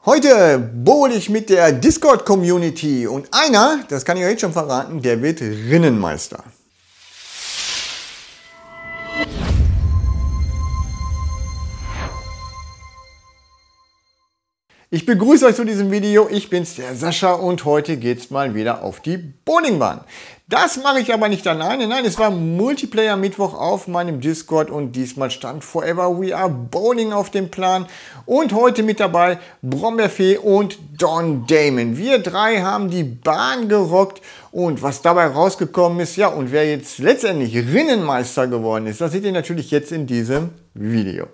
Heute bowl ich mit der Discord-Community und einer, das kann ich euch jetzt schon verraten, der wird Rinnenmeister. Ich begrüße euch zu diesem Video, ich bin's, der Sascha, und heute geht's mal wieder auf die Bowlingbahn. Das mache ich aber nicht alleine, nein, es war Multiplayer-Mittwoch auf meinem Discord und diesmal stand Forever We Are Bowling auf dem Plan. Und heute mit dabei Brombeerfee und Don Damon. Wir drei haben die Bahn gerockt und was dabei rausgekommen ist, ja, und wer jetzt letztendlich Rinnenmeister geworden ist, das seht ihr natürlich jetzt in diesem Video.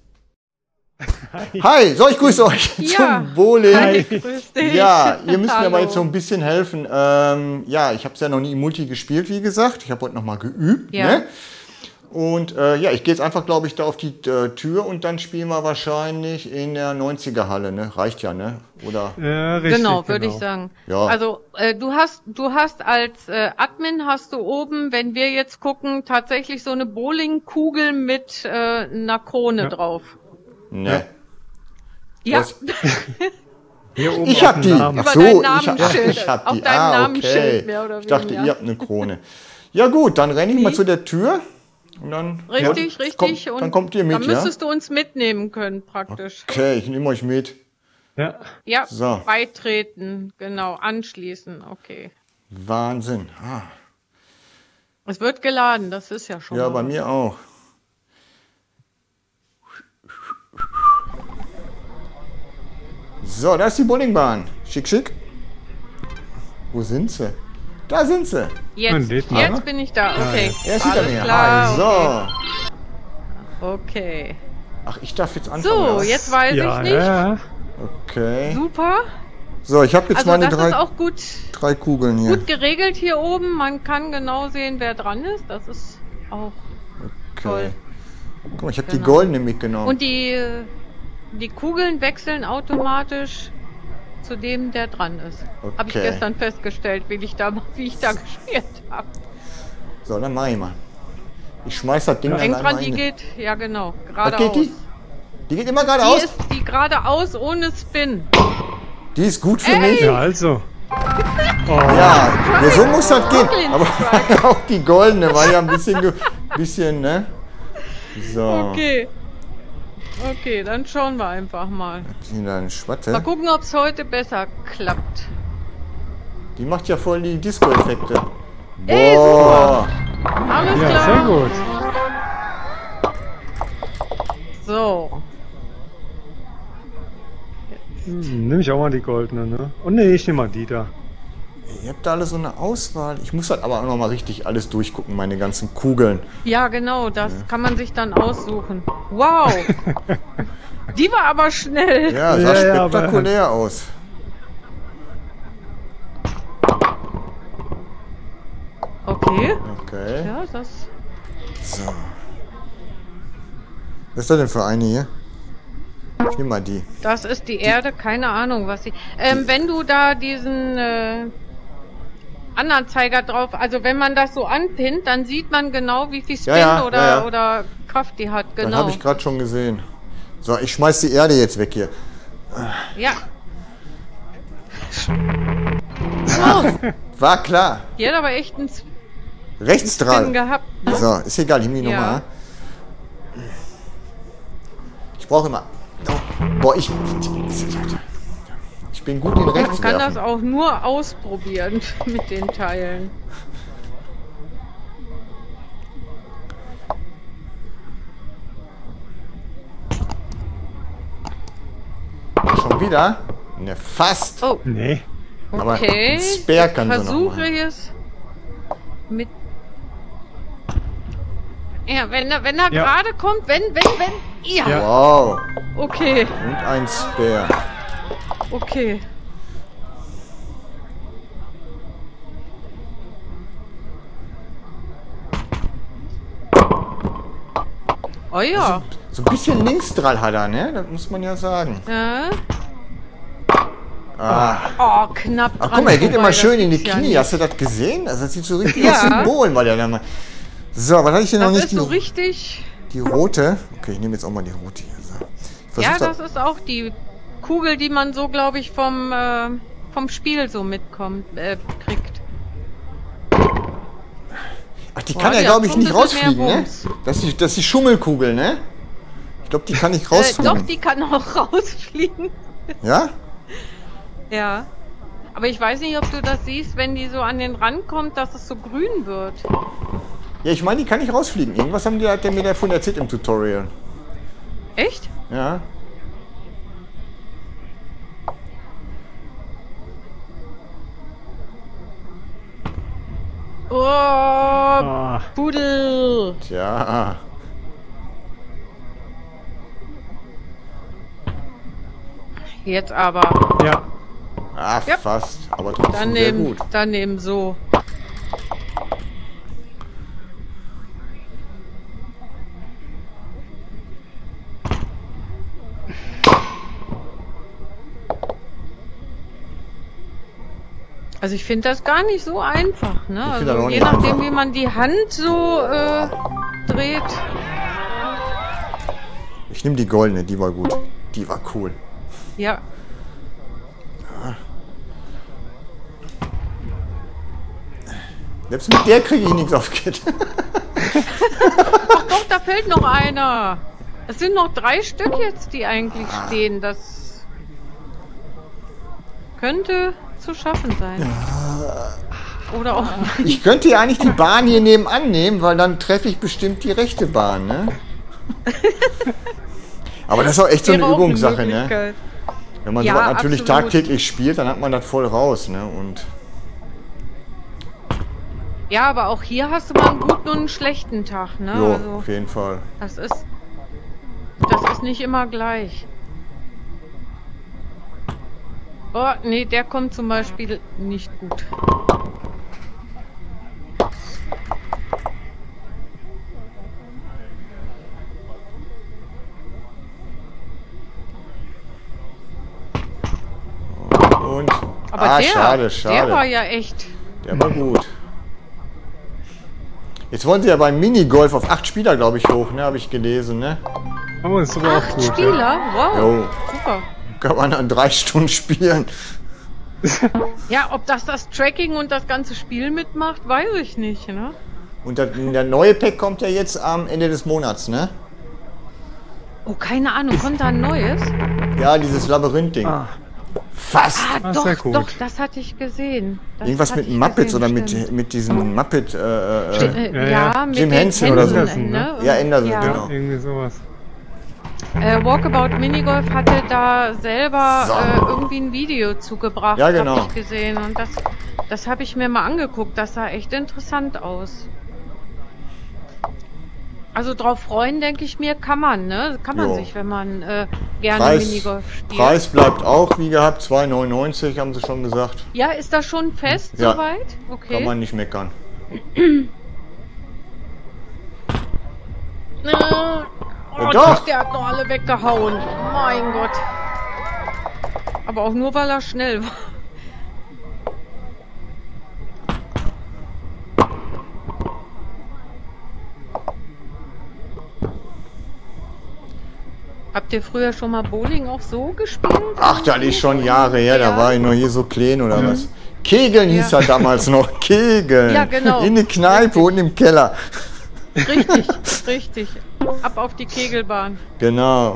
Hi, so, ich grüße euch zum Bowling. Hi, grüß dich. Ja, ihr müsst mir aber jetzt so ein bisschen helfen. Ja, ich habe es ja noch nie im Multi gespielt, wie gesagt. Ich habe heute noch mal geübt. Ja. Ne? Und ja, ich gehe jetzt einfach, glaube ich, da auf die Tür und dann spielen wir wahrscheinlich in der 90er Halle. Ne? Reicht ja, ne? Oder? Ja, richtig, genau, würde ich sagen. Ja. Also du hast als Admin hast du oben, wenn wir jetzt gucken, tatsächlich so eine Bowlingkugel mit einer Krone drauf. Ne. Ja. Hier oben ich hab die. Ach so, ich hab die. Auf deinem Namensschild, mehr oder weniger. Ich dachte, ihr habt eine Krone. Ja gut, dann renne ich mal zu der Tür. Und dann, richtig. Dann kommt ihr mit, dann müsstest du uns mitnehmen können, praktisch. Okay, ich nehme euch mit. Ja, so. Beitreten, genau, anschließen, okay. Wahnsinn. Es wird geladen, das ist ja schon. Ja, bei mir auch. So, da ist die Bowlingbahn. Schick, schick. Wo sind sie? Da sind sie. Jetzt bin ich da. Okay. Er ist hinter mir. Klar, so. Okay. Ach, ich darf jetzt anfangen. So, jetzt weiß ich nicht. Ja. Okay. Super. So, ich habe jetzt meine das ist auch gut, drei Kugeln hier. Gut geregelt hier oben. Man kann genau sehen, wer dran ist. Das ist auch toll. Guck mal, ich habe die goldene mitgenommen. Und die Kugeln wechseln automatisch zu dem, der dran ist. Okay. Habe ich gestern festgestellt, wie ich da gespielt habe. So, dann mach ich mal. Ich schmeiß das Ding Denk dran, die geht, ja genau, geradeaus. Die geht immer geradeaus? Die geradeaus ohne Spin. Die ist gut für mich. Ja, also. Oh. Ja, so muss das gehen. Aber auch die goldene war ja ein bisschen, ne? So. Okay, dann schauen wir einfach mal. Mal gucken, ob es heute besser klappt. Die macht ja voll die Disco-Effekte. Boah! Alles klar. Ja, sehr gut. So. Nimm ich auch mal die goldene, ne? Oh ne, ich nehme mal die da. Ihr habt da alle so eine Auswahl. Ich muss halt aber auch noch mal richtig alles durchgucken, meine ganzen Kugeln. Ja, genau, das kann man sich dann aussuchen. Wow! Die war aber schnell. Ja, sah spektakulär aus. Okay. Ja, das... So. Was ist das denn für eine hier? Ich nehme mal die. Das ist die Erde, keine Ahnung, was sie... wenn du da diesen... Anzeiger drauf, also wenn man das so anpinnt, dann sieht man genau, wie viel Spin oder Kraft die hat, genau. Das habe ich gerade schon gesehen. So, ich schmeiß die Erde jetzt weg hier. Ja. War klar. Die hat aber echt einen Rechtsstrahl gehabt. Ne? So, ist egal, ich nehme die nochmal. Ich brauche immer... Boah, ich bin gut in Rechtswerfen. Man kann das auch nur ausprobieren mit den Teilen. Schon wieder? Ne, fast. Oh. Nee. Aber okay. ein Spare kann Versuche sie noch machen. es mit... Ja, wenn er gerade kommt, wenn... Ja. Wow. Okay. Und ein Spare. Okay. Oh ja. So ein bisschen Linksdrall hat er, ne? Das muss man ja sagen. Ja. Ah. Oh, knapp dran. Ach, guck mal, er geht immer schön in die Knie. Ja, hast du das gesehen? Also, das sieht so richtig aus wie ein Bohlen, weil der da mal... So, was hatte ich denn noch nicht? Das ist so richtig... Die rote. Okay, ich nehme jetzt auch mal die rote hier. So. Ja, das ist auch die Kugel, die man so, glaube ich, vom Spiel so mitkommt, kriegt. Ach, die kann ja, glaube ich, nicht rausfliegen, ne? Das ist die Schummelkugel, ne? Ich glaube, die kann nicht rausfliegen. Doch, die kann auch rausfliegen. Ja? Ja. Aber ich weiß nicht, ob du das siehst, wenn die so an den Rand kommt, dass es so grün wird. Ja, ich meine, die kann nicht rausfliegen. Irgendwas hat der mir davon erzählt im Tutorial. Echt? Ja. Oh, Pudel! Tja. Jetzt aber. Ja. Ah, Ja. fast. Aber trotzdem sehr gut. Daneben so. Also ich finde das gar nicht so einfach, ne? Ich find das auch Also je nicht nachdem, einfach. wie man die Hand so dreht. Ich nehme die goldene, die war gut. Die war cool. Ja. Selbst mit der kriege ich nichts auf Kit. Ach doch, da fällt noch einer. Es sind noch 3 Stück jetzt, die eigentlich stehen. Das könnte zu schaffen sein. Oder auch nicht. Ich könnte ja eigentlich die Bahn hier nebenan nehmen, weil dann treffe ich bestimmt die rechte Bahn, ne? Aber das ist auch echt so eine Wäre auch Übungssache, ne? Möglichkeit. Wenn man Ja, sowas natürlich absolut. tagtäglich spielt, dann hat man das voll raus, ne? Und Ja, aber auch hier hast du mal einen guten und einen schlechten Tag, ne? jo, Also, auf jeden Fall. das ist nicht immer gleich. Oh, nee, der kommt zum Beispiel nicht gut. Und Aber schade. der war ja echt. Der war gut. Jetzt wollen sie ja beim Minigolf auf 8 Spieler, glaube ich, hoch, ne? Habe ich gelesen, ne? Oh, ist aber auch 8 gut. Ja. Spieler? Wow. Jo. Super. Kann man dann 3 Stunden spielen. Ja, ob das Tracking und das ganze Spiel mitmacht, weiß ich nicht, ne? Und der neue Pack kommt ja jetzt am Ende des Monats, ne? Oh, keine Ahnung, kommt da ein neues? Ja, dieses Labyrinth-Ding. Ah, Fast! Ah, Doch, sehr gut. doch, das hatte ich gesehen. Das Irgendwas hatte mit ich Muppets gesehen, oder stimmt. mit diesen Muppet. Ja, mit Jim den Henson oder so. Händen, ne? Ja, Anderson, Ja. genau. irgendwie sowas. Walkabout Minigolf hatte da selber So. irgendwie ein Video zugebracht, Ja, genau. habe ich gesehen. Und das habe ich mir mal angeguckt. Das sah echt interessant aus. Also drauf freuen, denke ich mir, kann man, ne? Kann man Jo. sich, wenn man gerne Minigolf spielt. Preis bleibt auch wie gehabt, 2,99 haben sie schon gesagt. Ja, ist das schon fest Ja. soweit? Okay. Kann man nicht meckern. Oh, doch. der hat noch alle weggehauen. Mein Gott. Aber auch nur, weil er schnell war. Habt ihr früher schon mal Bowling auch so gespielt? Ach, das ist schon Jahre her, da Ja. war ich noch hier so klein oder was. Kegeln hieß Ja. das damals noch. Kegeln. Ja, genau. In der Kneipe und im Keller. Richtig, richtig. Ab auf die Kegelbahn. Genau.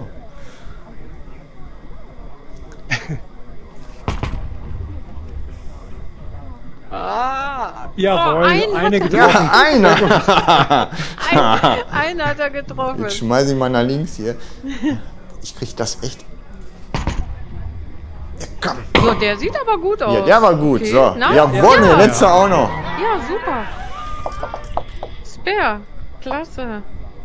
Jawohl, einen eine hat getroffen. Ja, einer. Einen hat er getroffen. Jetzt schmeiß ich mal nach links hier. Ich krieg das echt. Ja, komm. So, der sieht aber gut aus. Ja, der war gut. Okay. So. Na? Jawohl, der letzte auch noch. Ja, super. Spare. Klasse.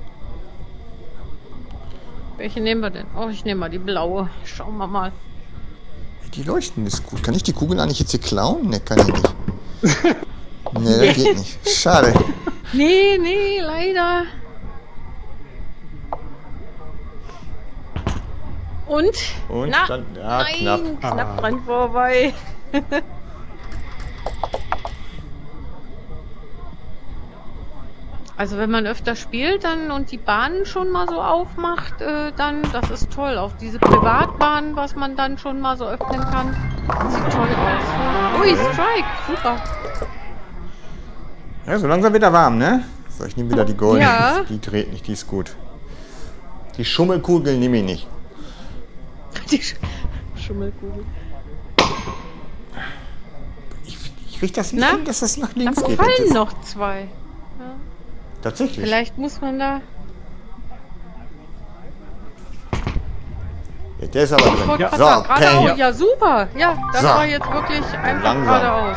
Welche nehmen wir denn? Oh, ich nehme mal die blaue. Schauen wir mal. Die leuchten ist gut. Kann ich die Kugeln eigentlich jetzt hier klauen? Ne, kann ich nicht. Ne, das geht nicht. Schade. Nee, nee, leider. Und? Und Na, dann, ja, nein, knapp. knapp dran vorbei. Also wenn man öfter spielt dann und die Bahnen schon mal so aufmacht, dann, das ist toll. Auf diese Privatbahnen, was man dann schon mal so öffnen kann. Sieht toll aus. Ui, Strike, super. Ja, so langsam wird er warm, ne? So, ich nehme wieder die goldene. Ja. Die dreht nicht, die ist gut. Die Schummelkugel nehme ich nicht. Die Schummelkugel. Ich kriege das nicht Na? hin, dass das nach Da links geht. fallen noch zwei. Ja. Tatsächlich. Vielleicht muss man da... Ja, der ist aber drin. Ja. So, Geradeaus. Peng. Ja, super. Ja, das So. war jetzt wirklich einfach Langsam. geradeaus.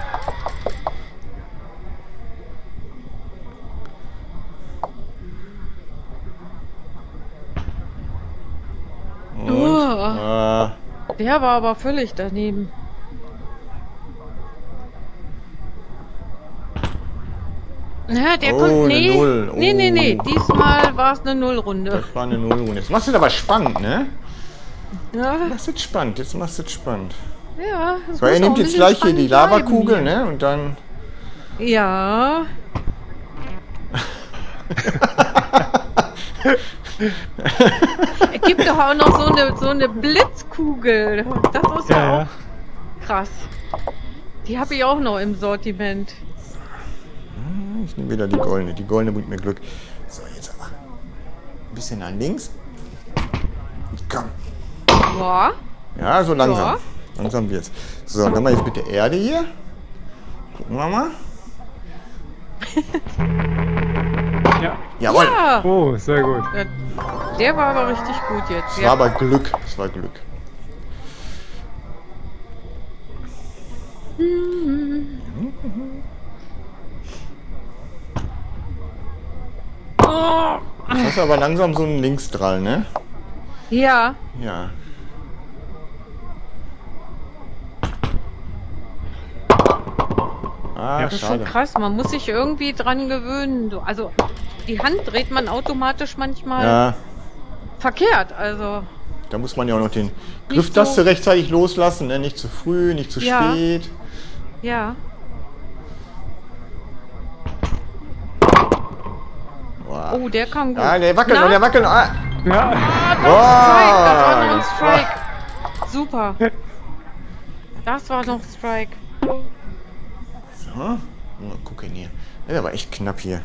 Der war aber völlig daneben. Ja, der Oh, kommt. eine Nee. Null. Oh. Nee. Diesmal war es eine Nullrunde. Das war eine Nullrunde. Jetzt machst du das aber spannend, ne? Ja, Machst du es spannend. Jetzt machst du es spannend. ja. das So, er muss nimmt auch ein jetzt bisschen gleich hier die spannend Lavakugel, bleiben ne? Und dann... hier. Ja. Es gibt doch auch noch so eine Blitzkugel. Das ist ja auch krass. Die habe ich auch noch im Sortiment. Ich nehme wieder die goldene. Die goldene bringt mir Glück. So, jetzt aber ein bisschen nach links. Komm. Ja. Ja, so langsam. Ja. Langsam wird's. So, dann mal jetzt mit der Erde hier. Gucken wir mal. Ja. Jawohl. Ja. Oh, sehr gut. Ja, der war aber richtig gut jetzt. Es war aber Glück. Es war Glück. Oh. Jetzt hast du aber langsam so einen Linksdrall, ne? Ja. Ja. Ah, Ja, Das ist schon schade. krass. Man muss sich irgendwie dran gewöhnen. Also die Hand dreht man automatisch manchmal Ja, verkehrt. Also da muss man ja auch noch den Grifftaste so- rechtzeitig loslassen, ne? Nicht zu früh, nicht zu Ja. spät. ja. Wow. Oh, der kam gut. Ah, der wackelt Na? noch, der wackelt noch. Ah. Ja. Strike, das war noch ein das Strike. Super. Das war noch Strike. So. Mal gucken hier. Das ist aber echt knapp hier.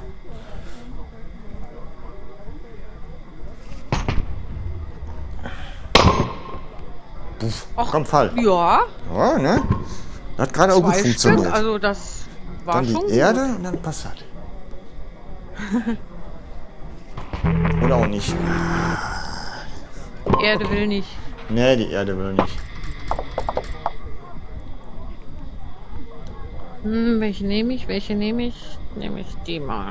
Puff. Och, Komm, Fall. Ja, Ja, ne? Das hat gerade auch gut 2 funktioniert. Stück. Also das war Dann die schon Erde und dann Passat. Oder auch nicht. gut. Erde will nicht. Nee, die Erde will nicht. Welche nehme ich? Welche nehme ich? Nehme ich die mal.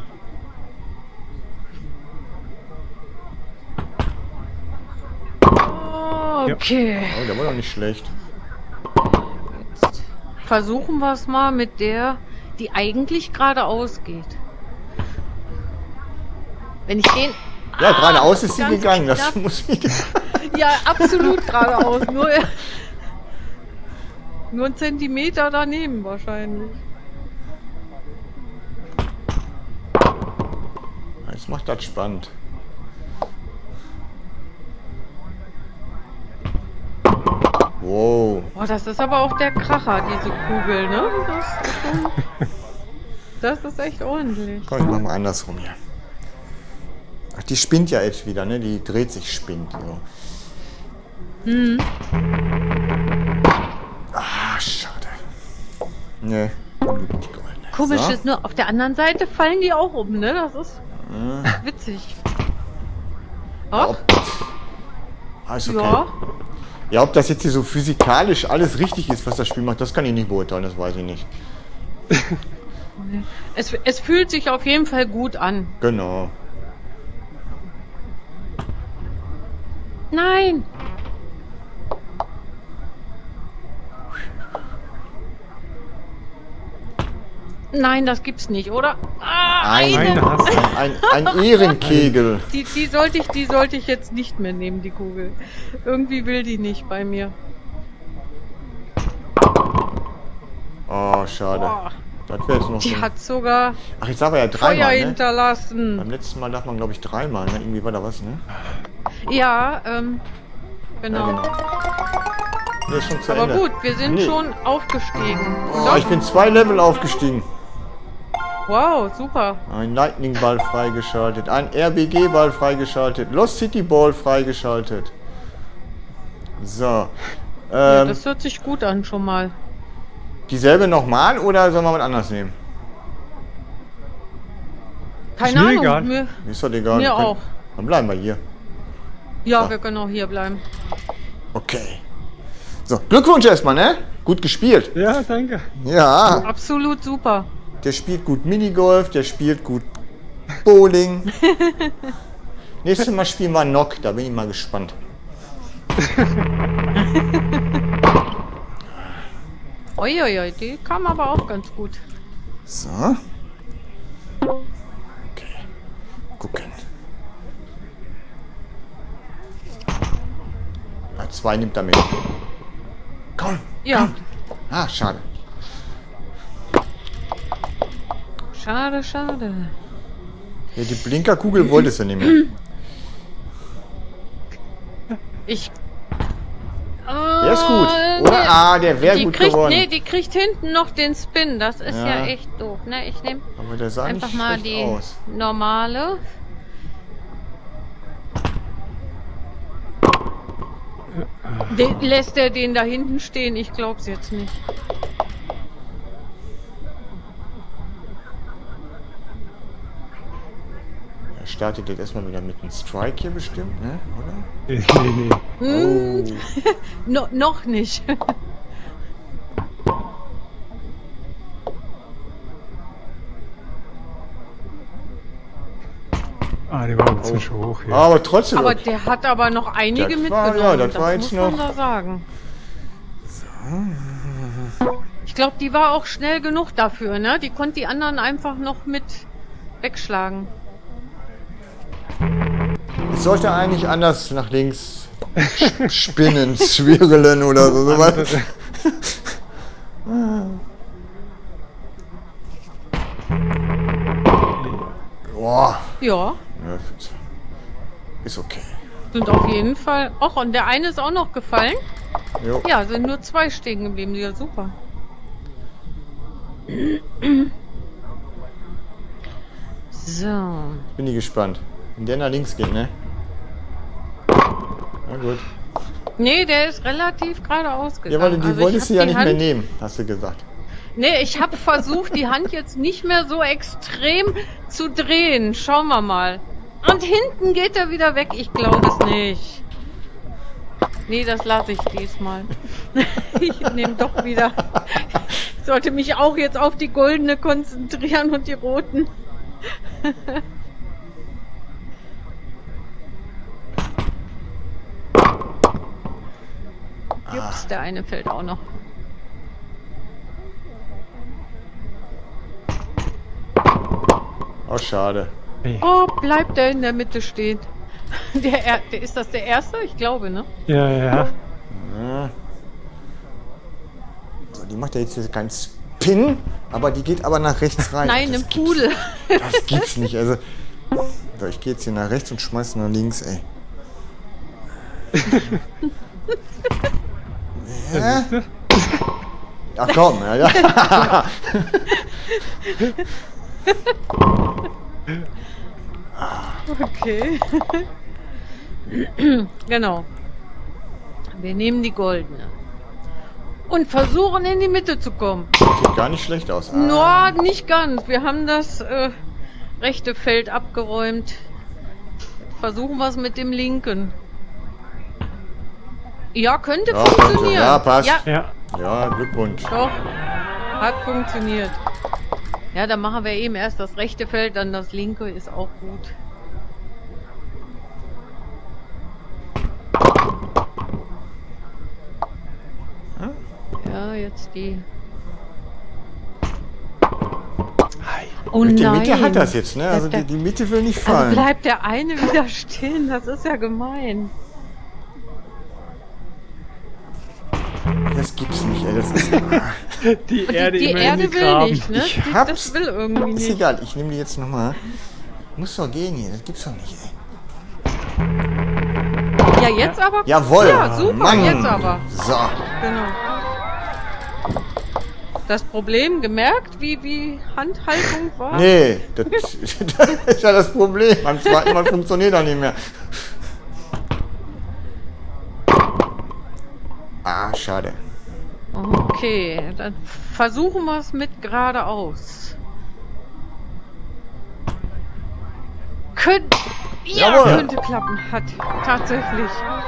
Okay. Oh, der war doch nicht schlecht. Jetzt versuchen wir es mal mit der, die eigentlich geradeaus geht. Wenn ich den... Ja, geradeaus ist sie ganz gegangen. Das knapp. muss ich. Ja, absolut geradeaus. Nur ein Zentimeter daneben wahrscheinlich. Jetzt macht das spannend. Wow. Oh, das ist aber auch der Kracher, diese Kugel, ne? Das ist echt ordentlich. Komm, ich mach mal andersrum hier. Ach, die spinnt ja jetzt wieder, ne? Die dreht sich, spinnt. So. Ah, schade. Ne, die goldene. Komisch So. ist nur, auf der anderen Seite fallen die auch um, ne? Das ist witzig. Auch? Ah, ist okay. Ja. Ja, ob das jetzt hier so physikalisch alles richtig ist, was das Spiel macht, das kann ich nicht beurteilen, das weiß ich nicht. Es fühlt sich auf jeden Fall gut an. Genau. Nein! Nein, das gibt's nicht, oder? Ah, Ein, Eine hast du. ein Ehrenkegel. die sollte ich jetzt nicht mehr nehmen, die Kugel. Irgendwie will die nicht bei mir. Oh, schade. Boah. Das wäre jetzt noch Die so. hat sogar Ach, jetzt darf er ja Feuer dreimal, ne? hinterlassen. Beim letzten Mal darf man, glaube ich, dreimal, ne? Irgendwie war da was, ne? Ja, genau. Ja, genau. Der ist schon zu Aber Ende. gut, wir sind Nee. schon aufgestiegen. Oh, ich bin 2 Level aufgestiegen. Wow, super. Ein Lightning-Ball freigeschaltet, ein RBG-Ball freigeschaltet, Lost City Ball freigeschaltet. So. Ja, das hört sich gut an schon mal. Dieselbe nochmal oder sollen wir was anderes nehmen? Keine mir Ahnung. egal. Ist doch egal. Mir wir können- auch. Dann bleiben wir hier. Ja, So. wir können auch hier bleiben. Okay. So, Glückwunsch erstmal, ne? Gut gespielt. Ja, danke. Ja, Absolut super. der spielt gut Minigolf, der spielt gut Bowling. Nächstes Mal spielen wir Nock, da bin ich mal gespannt. Uiuiui, die kam aber auch ganz gut. So. Okay. Gucken. Na, 2 nimmt er mit. Komm. Ja, Komm. Ah, schade. schade, schade. Ja, die Blinkerkugel wolltest du nicht mehr. Ich. Der ist gut. Oder? Ah, der wäre Die gut kriegt, geworden. nee, die kriegt hinten noch den Spin. Das ist ja, Ja. echt doof. Ne? Ich nehme Aber der sah einfach nicht mal schlecht die aus. normale. Lässt er den da hinten stehen? Ich glaub's jetzt nicht. Er startet jetzt erstmal wieder mit einem Strike hier bestimmt, ne? Oder? Nee. Oh. Noch nicht. Ah, die war ein bisschen schon hoch hier. Aber trotzdem. Aber der hat aber noch einige Das mitgenommen. war- ja, das war jetzt muss man noch- da sagen. Ich glaube, die war auch schnell genug dafür, ne? Die konnte die anderen einfach noch mit wegschlagen. Ich sollte eigentlich anders nach links spinnen, swirlen oder so. Sowas. Boah. Ja, Ja, ist okay. sind auf jeden Fall. Och, und der eine ist auch noch gefallen. Jo. Ja, sind nur 2 stehen geblieben. Ja, super. So. Bin ich gespannt. Wenn der nach links geht, ne? Na gut. Nee, der ist relativ geradeaus Ja, gegangen. weil die Also wolltest du ich ja hab nicht die mehr Hand- nehmen, hast du gesagt. Nee, ich habe versucht, die Hand jetzt nicht mehr so extrem zu drehen. Schauen wir mal. Und hinten geht er wieder weg. Ich glaube es nicht. Nee, das lasse ich diesmal. Ich nehme doch wieder. Ich sollte mich auch jetzt auf die goldene konzentrieren und die roten. Jups, der eine fällt auch noch. Oh, schade. Nee. Oh, bleibt der in der Mitte stehen. Ist das der erste? Ich glaube, ne? Ja. Ja. So, die macht ja jetzt keinen Spin, aber die geht aber nach rechts rein. Nein, Das im gibt's- Pudel. Das gibt's nicht. Also, so, ich gehe jetzt hier nach rechts und schmeiß nach links, ey. Ja? Ach komm, ja. Okay. Genau. Wir nehmen die goldene. Und versuchen in die Mitte zu kommen. Sieht gar nicht schlecht aus. Nur nicht ganz. Wir haben das rechte Feld abgeräumt. Versuchen wir es mit dem linken. Ja, könnte Ja, funktionieren. könnte. Ja, passt. Ja, Ja. Ja, Glückwunsch. doch. Hat funktioniert. Ja, dann machen wir eben erst das rechte Feld, dann das linke, ist auch gut. Ja, jetzt die. Oh Mit der nein. Mitte hat das jetzt, ne? Also Bleibt die Mitte will nicht Also fallen. bleibt der eine wieder stehen, das ist ja gemein. Das gibt's nicht, ey. Das ist, Die Erde Die immer in Erde die will Graben. nicht, ne? Ich hab's. Das will irgendwie ist nicht. egal, ich nehme die jetzt nochmal. Muss doch gehen hier, das gibt's doch nicht, ey. Ja, jetzt aber. Jawohl! Ja, super, Mann. jetzt aber. So. Genau. Das Problem gemerkt, wie Handhaltung war? Nee, das ist ja das Problem. Beim zweiten Mal funktioniert er nicht mehr. Ah, schade. Okay, dann versuchen wir es mit geradeaus. Jawohl. Könnte klappen. Hat tatsächlich.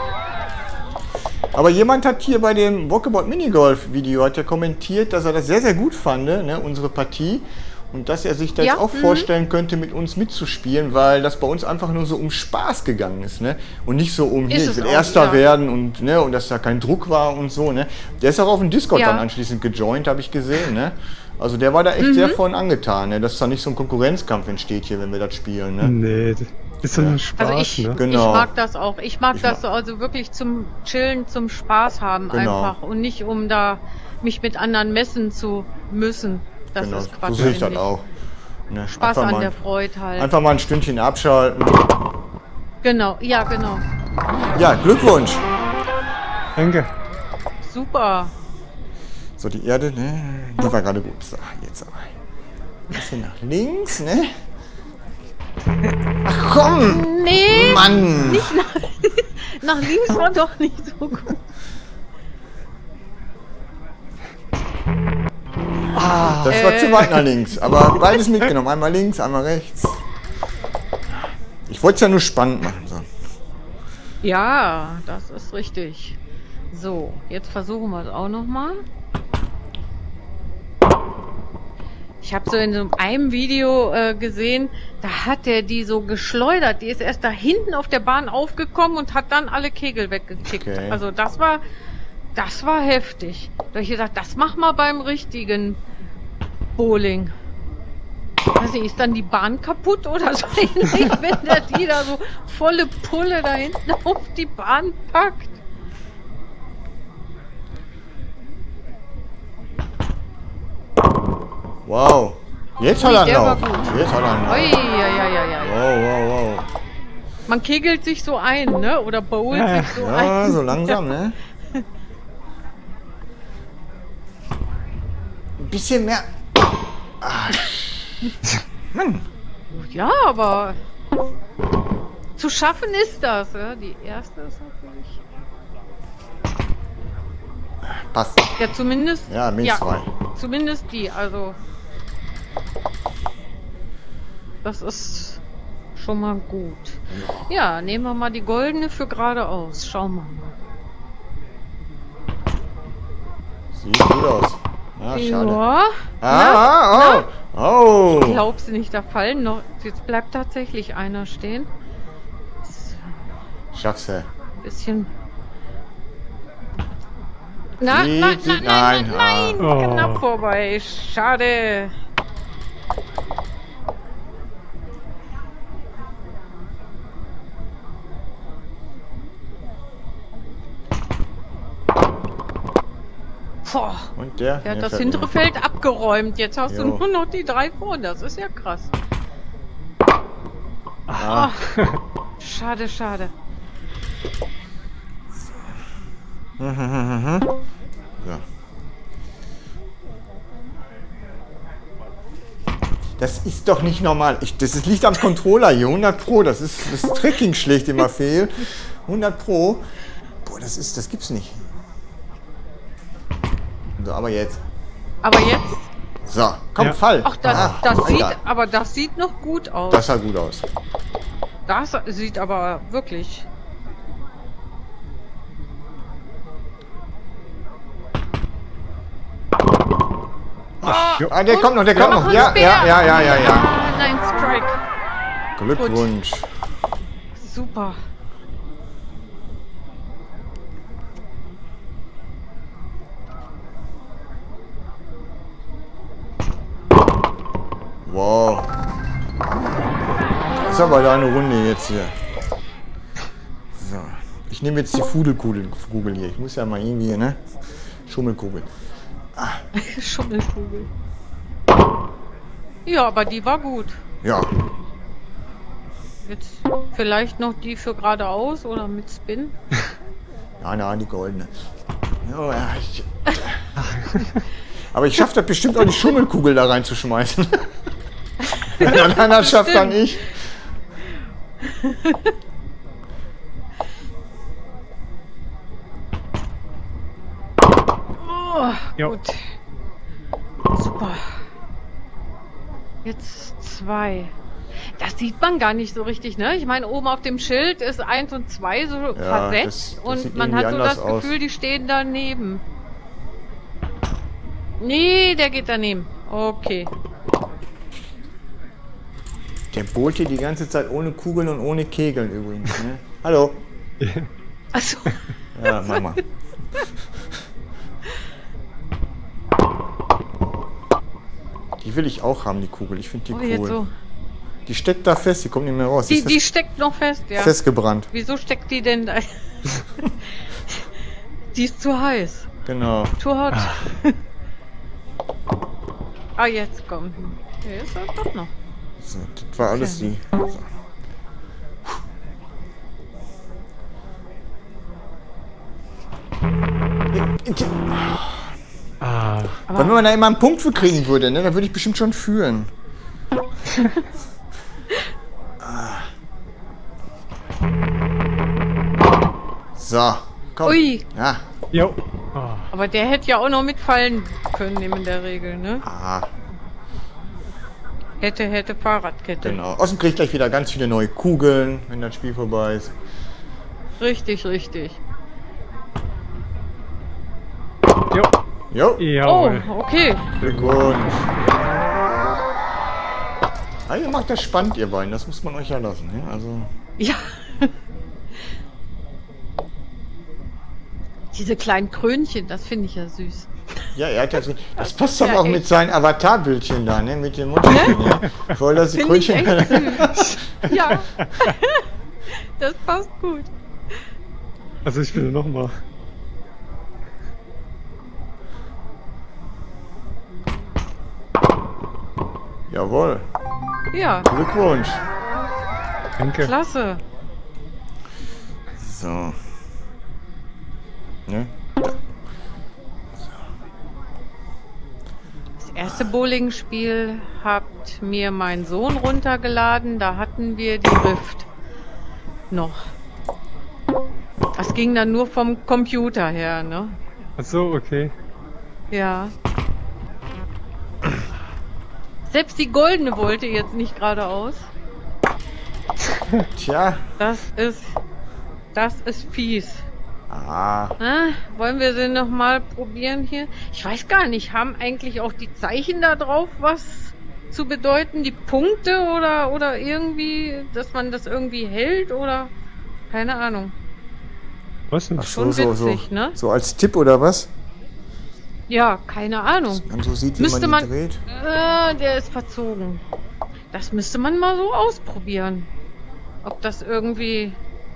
Aber jemand hat hier bei dem Walkabout Minigolf Video hat ja kommentiert, dass er das sehr, sehr gut fand, ne, unsere Partie. Und dass er sich da jetzt auch vorstellen könnte, mit uns mitzuspielen, weil das bei uns einfach nur so um Spaß gegangen ist, ne? Und nicht so um, hier, ich will Erster werden und, ne, und dass da kein Druck war und so, ne? Der ist auch auf dem Discord dann anschließend gejoint, habe ich gesehen, ne? Also der war da echt sehr von angetan, ne? Dass da nicht so ein Konkurrenzkampf entsteht hier, wenn wir das spielen, ne? Nee, das ist so ein Spaß, Also ne? Genau. ich mag das auch. Ich mag das also wirklich zum Chillen, zum Spaß haben einfach. Und nicht um da mich mit anderen messen zu müssen. Das Genau, ist Quatsch. so sehe ich das eigentlich. auch. Ne? Spaß Einfach an mal, der Freude halt. einfach mal ein Stündchen abschalten. Genau, ja genau. Ja, Glückwunsch! Danke. Super. So, die Erde, ne? Die war gerade gut. So, jetzt aber. Ein bisschen nach links, ne? Ach komm! Nee, Mann! nicht nach links war doch nicht so gut. Das war zu weit nach links, aber beides mitgenommen. Einmal links, einmal rechts. Ich wollte es ja nur spannend machen. So. Ja, das ist richtig. So, jetzt versuchen wir es auch nochmal. Ich habe so in so einem Video gesehen, da hat der die so geschleudert. Die ist erst da hinten auf der Bahn aufgekommen und hat dann alle Kegel weggekickt. Okay. Also das war heftig. Da hab ich gesagt, das mach mal beim richtigen Bowling. Weiß nicht, ist dann die Bahn kaputt oder so ähnlich, wenn der die da so volle Pulle da hinten auf die Bahn packt? Wow. Jetzt hat er einen der war Lauf. gut. Jetzt hat er einen Lauf. Ui, ja. Wow, wow, wow. Man kegelt sich so ein, ne? Oder bowlt sich so ein. Ja, so langsam, ne? Ein bisschen mehr. Ah. Mann. Ja, aber zu schaffen ist das. Ja? Die erste ist natürlich. Passt. Ja, zumindest. Ja, minus zwei. Zumindest die. Also. Das ist schon mal gut. Ja, nehmen wir mal die goldene für geradeaus. Schauen wir mal. Sieht gut aus. Ja, schade. Ja. Oh. Ich glaub's nicht, da fallen noch. Jetzt bleibt tatsächlich einer stehen. Schaff's ja. Bisschen. Nein, Oh. knapp vorbei. Schade. Boah, Und der? der hat Nee, das fällt hintere mir. Feld abgeräumt. Jetzt hast Jo. du nur noch die 3 vor. Das ist ja krass. Ah. Schade. Ja. Das ist doch nicht normal. Das liegt am Controller hier, 100 Pro. Das Tracking schlägt immer fehl. 100 Pro. Boah, das gibt's nicht. So, aber jetzt. So, komm, Ja. Fall. Ach, das egal. sieht noch gut aus. Das sah gut aus. Das sieht aber wirklich. Der kommt noch, der kommt noch. Ja. Nein, Strike. Glückwunsch. Super. Wow. Das ist aber deine Runde jetzt hier. So. Ich nehme jetzt die Fudelkugel hier. Ich muss ja mal irgendwie, ne? Schummelkugel. Schummelkugel. Ja, aber die war gut. Ja. Jetzt vielleicht noch die für geradeaus oder mit Spin. Nein, die goldene. Ja, aber ich schaffe das bestimmt auch, die Schummelkugel da reinzuschmeißen. Wenn dann einer schafft, dann ich. Oh, Jo. gut. Super. Jetzt 2. Das sieht man gar nicht so richtig, ne? Ich meine, oben auf dem Schild ist 1 und 2 so versetzt das und sieht man irgendwie hat so anders das aus. Gefühl, die stehen daneben. Nee, der geht daneben. Okay. Der bohlt hier die ganze Zeit ohne Kugeln und ohne Kegeln übrigens. Ne? Hallo. Achso. Ja, Mama. Die will ich auch haben, die Kugel. Ich finde die cool. Jetzt so. Die steckt da fest, die kommt nicht mehr raus. Die ist steckt noch fest, ja. festgebrannt. Wieso steckt die denn da? Die ist zu heiß. Genau. Too hot. Ah, jetzt kommt. Hier ist er doch noch. So, das war alles die. So. Wenn man da immer einen Punkt für kriegen würde, ne, dann würde ich bestimmt schon fühlen. So, komm. Ui, Ja. Jo. Oh. aber der hätte ja auch noch mitfallen können in der Regel, ne? Ah, Hätte Fahrradkette. genau. Außerdem kriege ich gleich wieder ganz viele neue Kugeln, wenn das Spiel vorbei ist. Richtig, richtig. Jo. Jo, Oh, Jawohl. okay. Glückwunsch. Ah, ihr macht das spannend, ihr beiden. Das muss man euch ja lassen. Ne? Also, Ja. Diese kleinen Krönchen, das finde ich ja süß. ja, er hat ja so, das passt aber Ja, auch mit echt. seinen Avatarbildchen da, ne? Mit dem Mundchen, ja. Voll, dass die Finde ich Krönchen. echt süß. Ja. Das passt gut. Also ich will nochmal. Jawohl. Ja, Glückwunsch. Danke. klasse. So. Ne? Das erste Bowling-Spiel hat mir mein Sohn runtergeladen. Da hatten wir die Rift noch. Das ging dann nur vom Computer her, ne? Ach so, okay. Ja. Selbst die goldene wollte jetzt nicht geradeaus. Tja. Das ist fies. Ah. Wollen wir sie noch mal probieren hier? Ich weiß gar nicht, haben eigentlich auch die Zeichen da drauf was zu bedeuten? Die Punkte oder irgendwie, dass man das irgendwie hält oder? Keine Ahnung. Was denn? Ach so, Schon so, witzig, ne? so als Tipp oder was? Ja, keine Ahnung. Man so sieht, wie Müsste man die man. dreht. Der ist verzogen. Das müsste man mal so ausprobieren. Ob das irgendwie.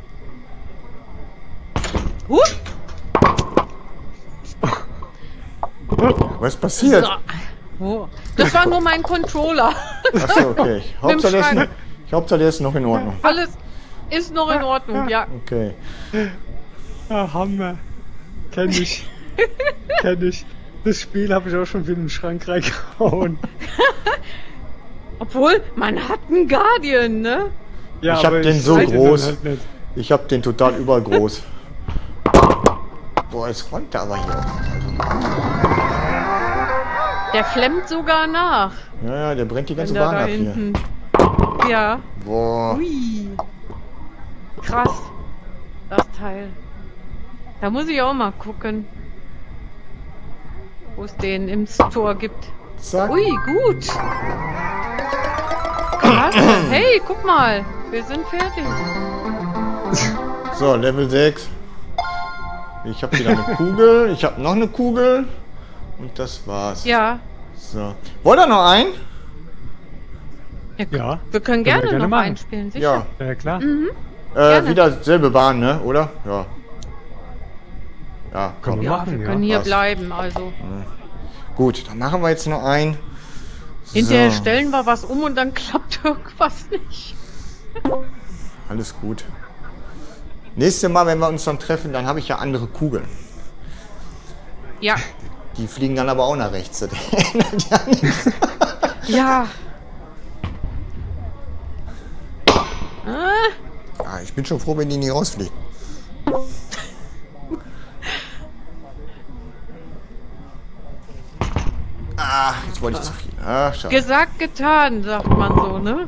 Was passiert? So. Wo? Das war nur mein Controller. Achso, okay. Schrank. Hauptsache, der ist noch in Ordnung. Alles ist noch in Ordnung, ja. Okay. Ah, Hammer. Kenn ich. Kenn ich. Das Spiel habe ich auch schon wieder in den Schrank reingehauen. Obwohl, man hat einen Guardian, ne? Ja, Ich hab aber den so halte groß. halt nicht. Ich hab den total übergroß. Boah, es räumt aber hier auch. Der flemmt sogar nach. Ja, der brennt die ganze Wenn der Bahn da ab hier. hinten. Ja. Boah. Ui. Krass. Das Teil. Da muss ich auch mal gucken, wo es den im Store gibt. Zack. Ui, gut. Klasse. Hey, guck mal. Wir sind fertig. So, Level 6. Ich habe wieder eine Kugel. Ich habe noch eine Kugel. Und das war's. Ja. So. Wollt ihr noch einen? Ja. Wir können gerne noch machen. einspielen, sicher. Ja. Ja, klar. Gerne. Wieder selbe Bahn, ne? Oder? Ja. Ja, Können komm. wir Ja, machen, wir ja. können hier passt. bleiben, also. Gut, dann machen wir jetzt noch ein. Hinterher So, stellen wir was um und dann klappt irgendwas nicht. alles gut. Nächstes Mal, wenn wir uns dann treffen, dann habe ich ja andere Kugeln. Ja, Die fliegen dann aber auch nach rechts. Das ändert ja nichts. ja. Ah, Ah, ich bin schon froh, wenn die nie rausfliegen. Ah, jetzt wollte ich zu viel. Ah, schade. gesagt, getan, sagt man so, ne?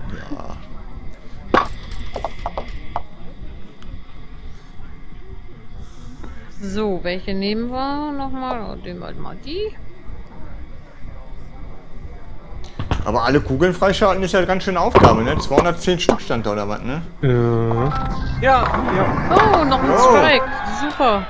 So, welche nehmen wir nochmal? Nehmen wir mal die. Aber alle Kugeln freischalten ist ja ganz schön Aufgabe, ne? 210 Stück stand da oder was, ne? Ja, ja. Oh, noch ein Oh. Strike. Super.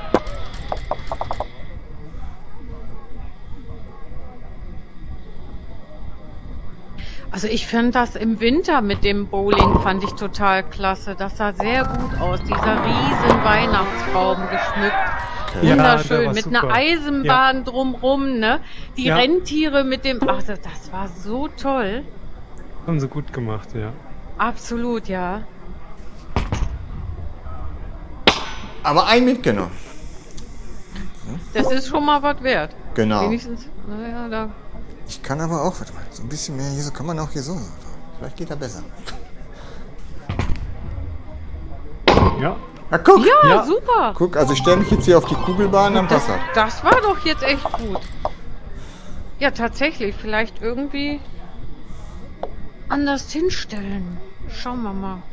Also ich fand das im Winter mit dem Bowling, fand ich total klasse. Das sah sehr gut aus. Dieser riesen Weihnachtsbaum geschmückt. Ja, Wunderschön. der war Mit super. einer Eisenbahn drumrum, ne? Die Ja. Rentiere mit dem... Ach, das war so toll. Haben sie gut gemacht, ja. Absolut, ja. Aber ein mitgenommen. Das ist schon mal was wert. Genau. Wenigstens, naja, da... Ich kann aber auch, warte mal, so ein bisschen mehr hier, so kann man auch hier so. Vielleicht geht er besser. Ja. Ja, guck! Ja, Ja. super. Guck, also ich stelle mich jetzt hier auf die Kugelbahn, dann passt das. Das war doch jetzt echt gut. Ja, tatsächlich. Vielleicht irgendwie anders hinstellen. Schauen wir mal.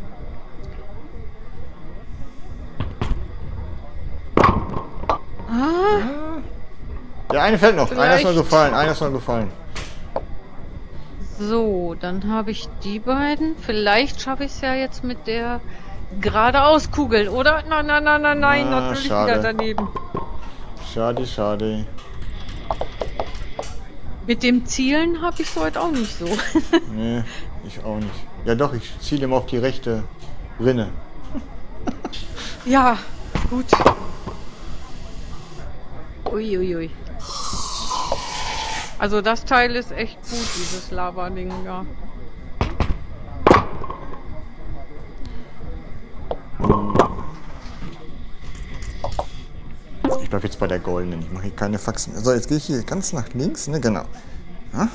Ah, Der eine fällt noch, einer ist noch Vielleicht- gefallen, einer ist noch gefallen. so, dann habe ich die beiden. Vielleicht schaffe ich es ja jetzt mit der geradeaus Kugel, oder? Nein, nein, nein, nein, nein, Ah, natürlich schade. wieder daneben. Schade, schade. Mit dem Zielen habe ich es heute auch nicht so. Nee, ich auch nicht. Ja doch, ich ziele immer auf die rechte Rinne. Ja, gut. Uiuiui. Ui, ui. Also das Teil ist echt gut, dieses Lava-Ding, ja. Ich bleib jetzt bei der goldenen, ich mache hier keine Faxen. So, jetzt gehe ich hier ganz nach links, ne, genau. Ja?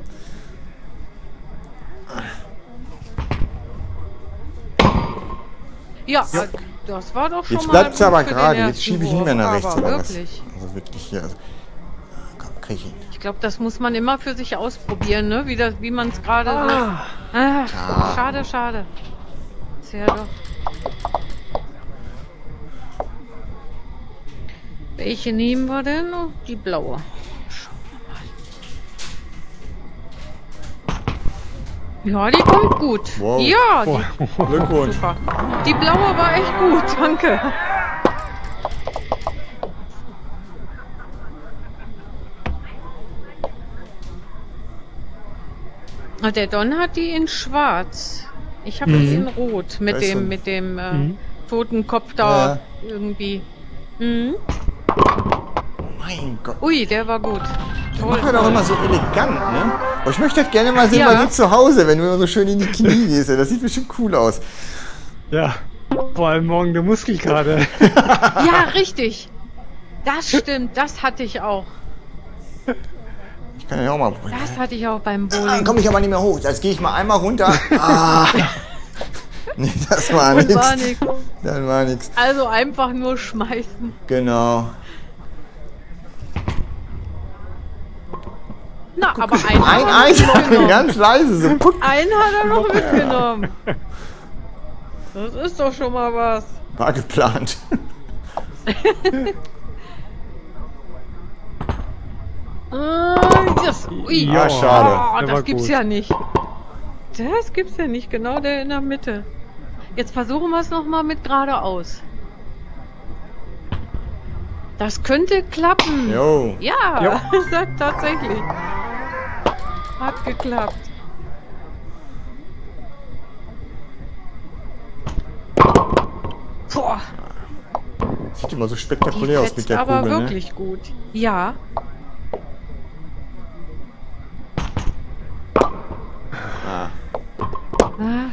Ja, das war doch schon Jetzt mal bleibt es gut aber für den gerade, jetzt ersten schiebe ich nicht mehr nach rechts Wurf, oder aber was. wirklich. Also wirklich hier. Also, komm, krieg ich ihn. Ich glaube, das muss man immer für sich ausprobieren, ne? Wie man es gerade so... Ah, schade, schade. Sehr doch. Welche nehmen wir denn? Oh, die blaue. Ja, die kommt gut. Wow. Ja, Boah. die, Glückwunsch. super. Die blaue war echt gut, danke. Ah, der Don hat die in schwarz. Ich habe die in rot mit Das ist so- dem Totenkopf da irgendwie. Mhm. Mein Gott. Ui, der war gut. Toll. Machen wir doch immer so elegant, ne? Aber ich möchte das gerne mal sehen Ja. bei dir zu Hause, wenn du immer so schön in die Knie gehst. Das sieht bestimmt cool aus. Ja. Vor allem morgen der Muskelkater. Ja, richtig. Das stimmt, das hatte ich auch. Ich kann ja auch mal probieren. Das hatte ich auch beim Dann Bowling. komme ich aber nicht mehr hoch. Jetzt gehe ich mal einmal runter. Ah. Nee, das war Und war nix. nix. Das war nix. Also einfach nur schmeißen. Genau. Na, aber einen Ein hat er Eis, noch mitgenommen. ganz leise. So. Puck. Einen hat er noch mitgenommen. Das ist doch schon mal was. War geplant. Yes. Ui. Ja, schade. Oh, Der war das gibt's gut. ja nicht. Das gibt's ja nicht. Genau der in der Mitte. Jetzt versuchen wir es nochmal mit geradeaus. Das könnte klappen. Jo. Ja, Ja. das hat tatsächlich. Hat geklappt. Boah. Sieht immer so spektakulär Die aus mit der fetzt aber Kugel, wirklich gut. Ja. Ah. Ah.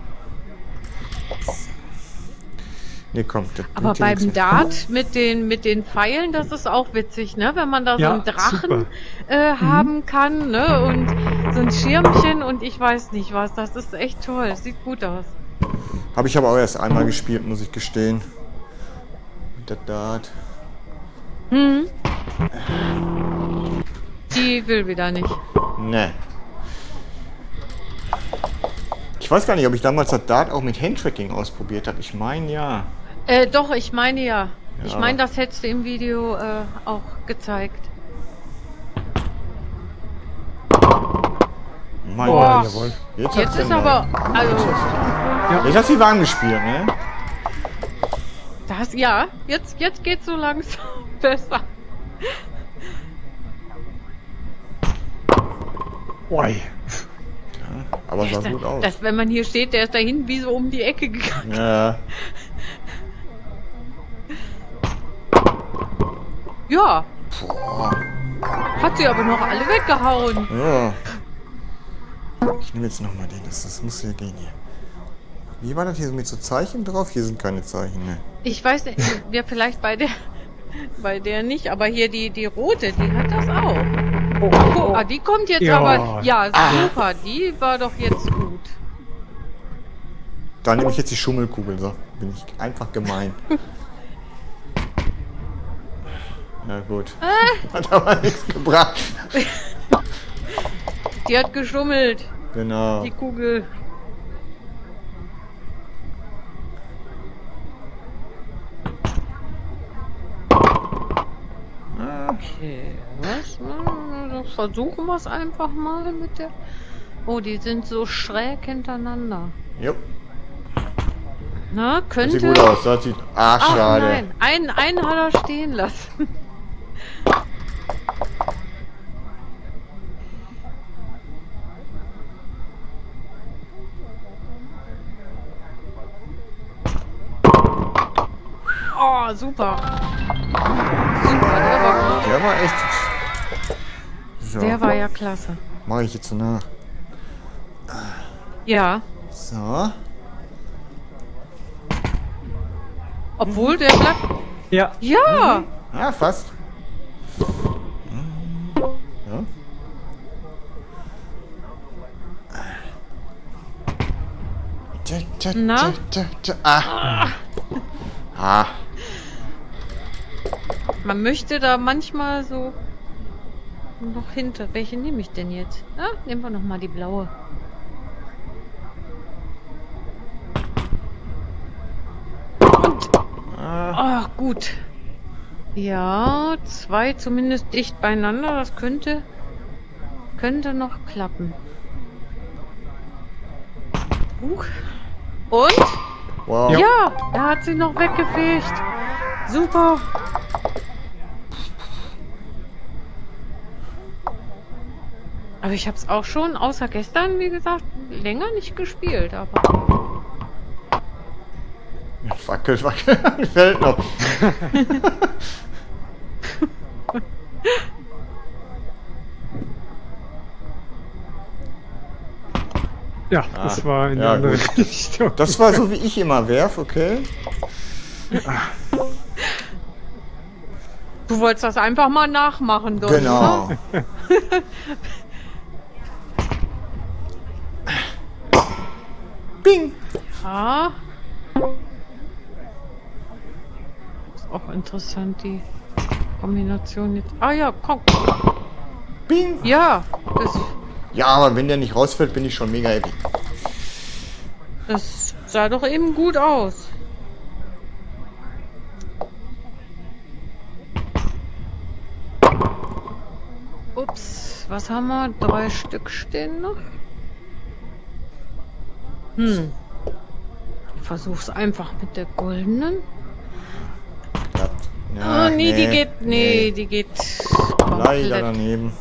Nee, komm. Aber bringt dir nichts beim mehr. Dart mit den Pfeilen, das ist auch witzig, ne? Wenn man da so Ja, einen Drachen super. haben kann, ne? Und so ein Schirmchen und ich weiß nicht was. Das ist echt toll. Sieht gut aus. Habe ich aber auch erst einmal gespielt, muss ich gestehen. Mit der Dart. Die will wieder nicht. Ne. Ich weiß gar nicht, ob ich damals das Dart auch mit Handtracking ausprobiert habe. Ich meine, ja. Doch, ich meine ja. Ich Ja. meine, das hättest du im Video auch gezeigt. Mein Boah. Gott. Jawohl. Jetzt, Jetzt ist aber, also, Jetzt hast du warm gespielt, ne? das, ja, jetzt geht's so langsam besser. Oi. Aber sah gut aus. Das, wenn man hier steht, der ist dahin wie so um die Ecke gegangen. Ja. Ja, Boah. hat sie aber noch alle weggehauen. Ja. Ich nehme jetzt nochmal den. Das muss hier gehen hier. Wie war das hier so mit so Zeichen drauf? Hier sind keine Zeichen, ne? Ich weiß nicht, wir vielleicht bei der nicht, aber hier die rote, die hat das auch. Oh, die kommt jetzt Ja. aber, ja, super, die war doch jetzt gut. Da nehme ich jetzt die Schummelkugel, so. Bin ich einfach gemein. Ja gut. Hat aber nichts gebracht. Die hat geschummelt, Genau. die Kugel. Okay, was? Versuchen wir es einfach mal mit der... Oh, die sind so schräg hintereinander. Jo. Na, Das könnte... sieht gut aus. Das sieht... Ach, Ach schade. nein, einen hat er stehen lassen. Oh, super. Super, der war gut. Der war echt... So. Der war ja klasse. Mache ich jetzt so nach. Ja, So. obwohl der bleibt... Ja. Ja! Ja, fast. Ja. Tja, tja, Na? tja, tja, tja. Ah. Ah. Man möchte da manchmal so noch hinter. Welche nehme ich denn jetzt? Ah, nehmen wir noch mal die blaue. Und... Ach, gut. Ja, zwei zumindest dicht beieinander. Das könnte noch klappen. Und? Wow. Ja, er hat sie noch weggefegt. Super. Aber ich habe es auch schon, außer gestern, wie gesagt, länger nicht gespielt. Aber Wackelt, wackelt. Fällt noch. Ja, das war in die ja, andere gut. Richtung. Das war so, wie ich immer werf, okay? du wolltest das einfach mal nachmachen, doch. Genau. Bing! Ah. Ist auch interessant, die Kombination jetzt. Ah ja, komm. Bing! Ja, Ja, aber wenn der nicht rausfällt, bin ich schon mega happy. das sah doch eben gut aus. Ups, was haben wir? 3 Stück stehen noch. Ich versuch's einfach mit der goldenen. Klappt. Ja, Ah, nee, die geht. Nee, die geht. Leider komplett. daneben.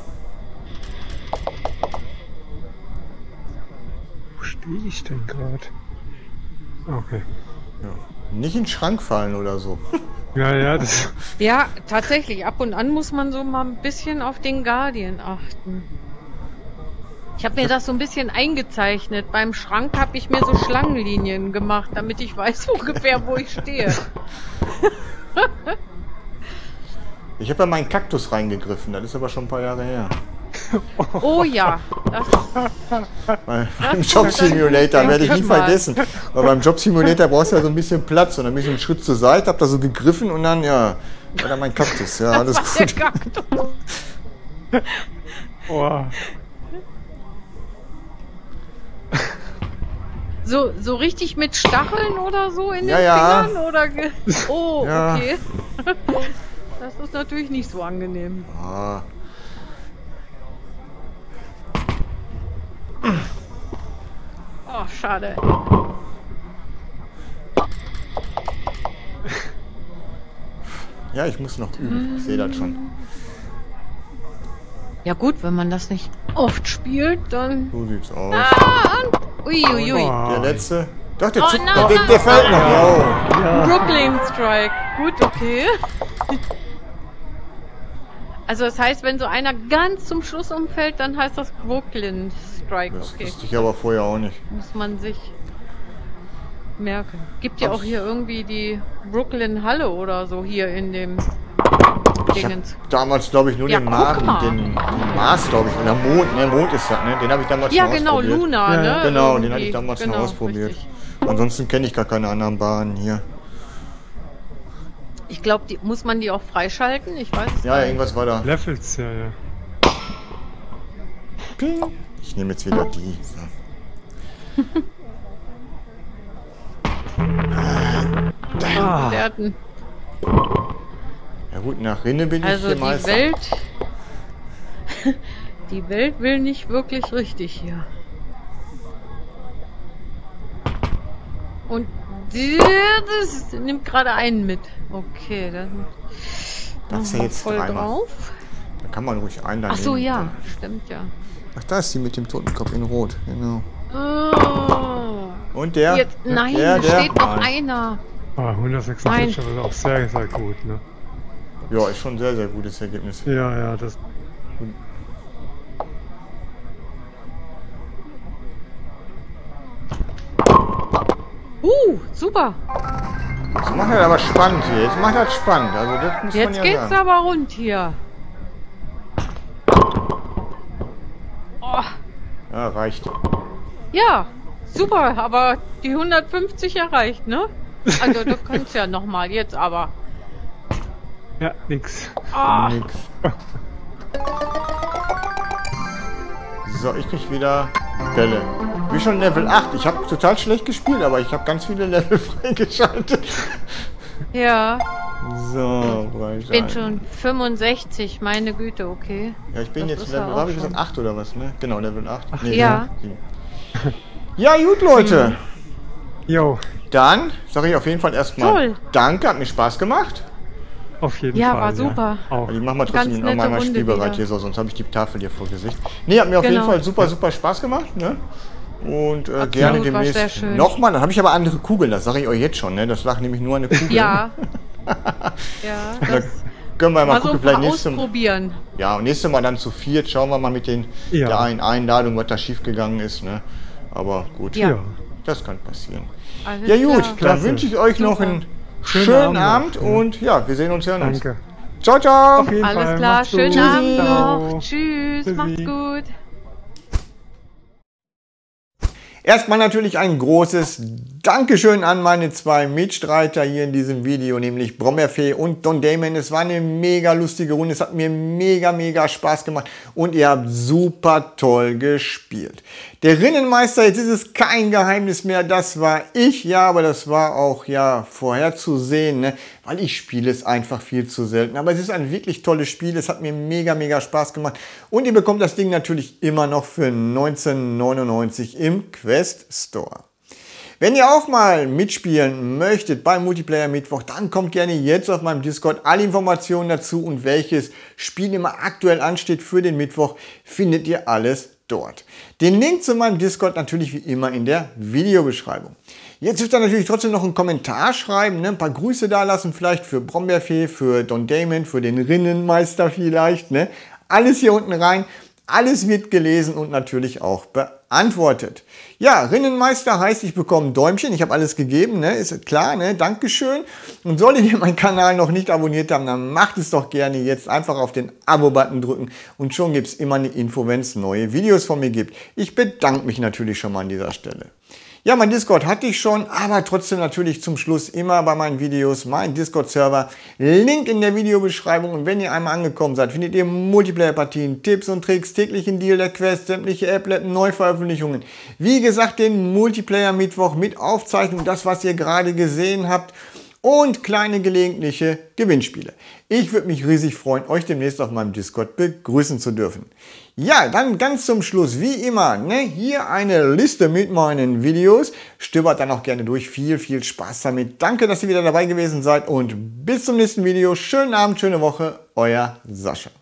Wo stehe ich denn gerade? Okay. Ja. Nicht in den Schrank fallen oder so. Ja, ja, das. Ja, tatsächlich. Ab und an muss man so mal ein bisschen auf den Guardian achten. Ich habe mir das so ein bisschen eingezeichnet. Beim Schrank habe ich mir so Schlangenlinien gemacht, damit ich weiß ungefähr, wo ich stehe. Ich habe ja meinen Kaktus reingegriffen, das ist aber schon ein paar Jahre her. Oh ja, das Beim Job Simulator werde ich nie vergessen. Weil beim Job Simulator brauchst du ja so ein bisschen Platz und dann bin ich einen Schritt zur Seite, hab da so gegriffen und dann, ja, war da mein Kaktus. Ja, alles war der gut. Kaktus. Oh. So richtig mit Stacheln oder so in Ja, den ja. Fingern? Oder oh, Ja. okay. Das ist natürlich nicht so angenehm. Ah. Oh, schade. Ja, ich muss noch üben. Ich sehe das schon. Ja gut, wenn man das nicht oft spielt, dann... So sieht's aus. Uiuiui. Oh. Der letzte. Doch, der, Oh, zuckt, nein, der fällt noch. Ja. Ja. Brooklyn Strike. Gut, okay. Also das heißt, wenn so einer ganz zum Schluss umfällt, dann heißt das Brooklyn Strike. Das Okay, wusste ich aber vorher auch nicht. muss man sich merken. Gibt ja auch hier irgendwie die Brooklyn Halle oder so hier in dem Ich habe Dingens. damals, glaube ich, nur Ja, den guck mal. den Mars, glaube ich, oder Mond, ne, Mond ist das, ne? Den habe ich damals Ja, schon genau, ausprobiert. Luna, Ja, ne? Genau, den Irgendwie. hatte ich damals Genau, noch ausprobiert. richtig. Ansonsten kenne ich gar keine anderen Bahnen hier. Ich glaube, muss man die auch freischalten? Ich weiß es Ja, gar nicht. irgendwas war da. Levels, ja, ja. Ping. Ich nehme jetzt wieder die. So. Ah, Werten. Ja gut, nach Rinne bin Also ich hier die Meister. Welt... Die Welt will nicht wirklich richtig hier. Und das nimmt gerade einen mit. Okay, dann Das ist ja noch jetzt voll dreimal. drauf. Da kann man ruhig einen Ach so, nehmen. ja, stimmt ja. Ach, da ist die mit dem Totenkopf in Rot. Genau. Oh. Und der? Jetzt, nein, der, da steht noch Nein. einer. 146 ist auch sehr, sehr gut, ne? Ja, ist schon ein sehr, sehr gutes Ergebnis. Ja, ja, das. Super. Das macht das aber spannend hier. Jetzt macht das spannend. Also das muss man Jetzt ja geht's sagen. aber rund hier. Oh, Ja, reicht. ja, super, aber die 150 erreicht, ne? Also du kannst ja nochmal, jetzt aber. Ja, nix. Ah, Nix. So, ich krieg wieder Bälle. Wie schon Level 8. Ich habe total schlecht gespielt, aber ich habe ganz viele Level freigeschaltet. ja, So, ich bin schon 65, meine Güte, okay. Ja, ich bin Das jetzt ist ja Level, auch habe ich gesagt schon. 8 oder was, ne? Genau, Level 8. Ja. 7. Ja, gut, Leute. Jo, Dann sage ich auf jeden Fall erstmal Toll. Danke, hat mir Spaß gemacht. auf jeden Ja, Fall. war super. Auch. Ich mache mal Ganz trotzdem noch nette mal meinen Runde Spielbereit wieder. hier so, sonst habe ich die Tafel hier vor Gesicht. Nee, hat mir auf jeden Genau. Fall super, super Spaß gemacht, ne? Und gerne war sehr demnächst schön. nochmal. Dann habe ich aber andere Kugeln, das sage ich euch jetzt schon, ne? Das lag nämlich nur eine Kugel. Ja. Ja, Da das können wir mal mal so gucken, ein vielleicht paar nächstes Mal. ausprobieren. Ja, und nächstes Mal dann zu viert. Schauen wir mal mit den Ja. der einen Einladung, was da schief gegangen ist, ne? Aber gut, Ja. Ja. das kann passieren. Alles Ja gut, klar. dann Klasse. wünsche ich euch noch Super. einen schönen Abend Abend noch. und ja, wir sehen uns, hören uns. Danke. Ciao, ciao. Auf jeden Alles Fall. klar, Macht's gut. schönen Abend Ciao. noch. Tschüss, Tschüssi. macht's gut. Erstmal natürlich ein großes Dankeschön an meine zwei Mitstreiter hier in diesem Video, nämlich Brombeerfee und Don Damon. Es war eine mega lustige Runde, es hat mir mega Spaß gemacht und ihr habt super toll gespielt. Der Rinnenmeister, jetzt ist es kein Geheimnis mehr, das war ich, ja, aber das war auch ja vorherzusehen, ne? Weil ich spiele es einfach viel zu selten. Aber es ist ein wirklich tolles Spiel, es hat mir mega Spaß gemacht und ihr bekommt das Ding natürlich immer noch für 19,99 im Quest Store. Wenn ihr auch mal mitspielen möchtet beim Multiplayer Mittwoch, dann kommt gerne jetzt auf meinem Discord. Alle Informationen dazu und welches Spiel immer aktuell ansteht für den Mittwoch, findet ihr alles dort. Den Link zu meinem Discord natürlich wie immer in der Videobeschreibung. Jetzt dürft ihr natürlich trotzdem noch einen Kommentar schreiben, ne? Ein paar Grüße da lassen, vielleicht für Brombeerfee, für Don Damon, für den Rinnenmeister vielleicht. Ne? Alles hier unten rein, alles wird gelesen und natürlich auch beantwortet. Ja, Rinnenmeister heißt, ich bekomme ein Däumchen, ich habe alles gegeben, ne? Ist klar, ne? Dankeschön. Und solltet ihr meinen Kanal noch nicht abonniert haben, dann macht es doch gerne jetzt einfach auf den Abo-Button drücken und schon gibt es immer eine Info, wenn es neue Videos von mir gibt. Ich bedanke mich natürlich schon mal an dieser Stelle. Ja, mein Discord hatte ich schon, aber trotzdem natürlich zum Schluss immer bei meinen Videos mein Discord-Server. Link in der Videobeschreibung und wenn ihr einmal angekommen seid, findet ihr Multiplayer-Partien, Tipps und Tricks, täglichen Deal der Quest, sämtliche Appletten, Neuveröffentlichungen. Wie gesagt, den Multiplayer-Mittwoch mit Aufzeichnung, das was ihr gerade gesehen habt. Und kleine gelegentliche Gewinnspiele. Ich würde mich riesig freuen, euch demnächst auf meinem Discord begrüßen zu dürfen. Ja, dann ganz zum Schluss, wie immer, ne, hier eine Liste mit meinen Videos. Stöbert dann auch gerne durch. Viel Spaß damit. Danke, dass ihr wieder dabei gewesen seid und bis zum nächsten Video. Schönen Abend, schöne Woche. Euer Sascha.